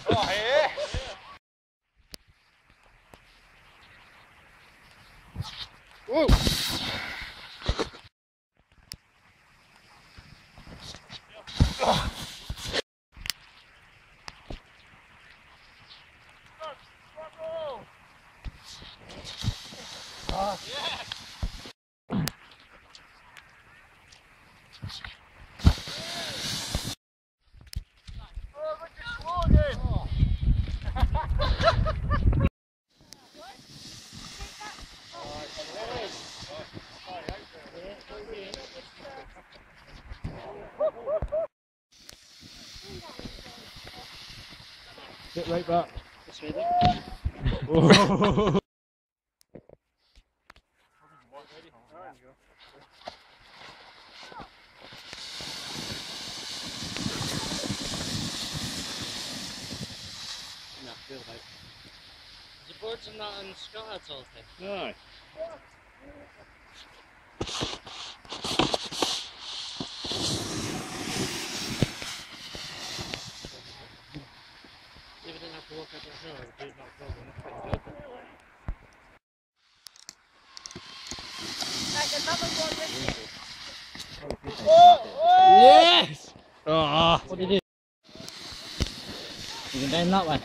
Whoa! Get right back. This way then. Oh. The birds are not in Scotland all the time. No. If we didn't have to walk up the hill, it would be not a problem. It's pretty good. Yes! Oh. What did you do? You can down that way.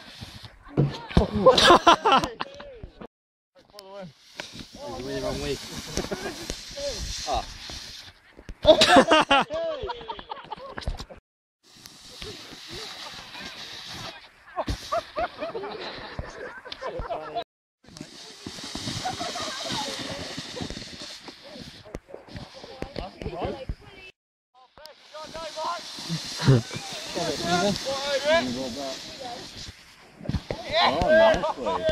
You're the wrong way. Ah. Oh, nice play.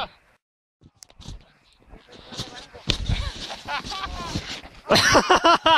Ha ha ha!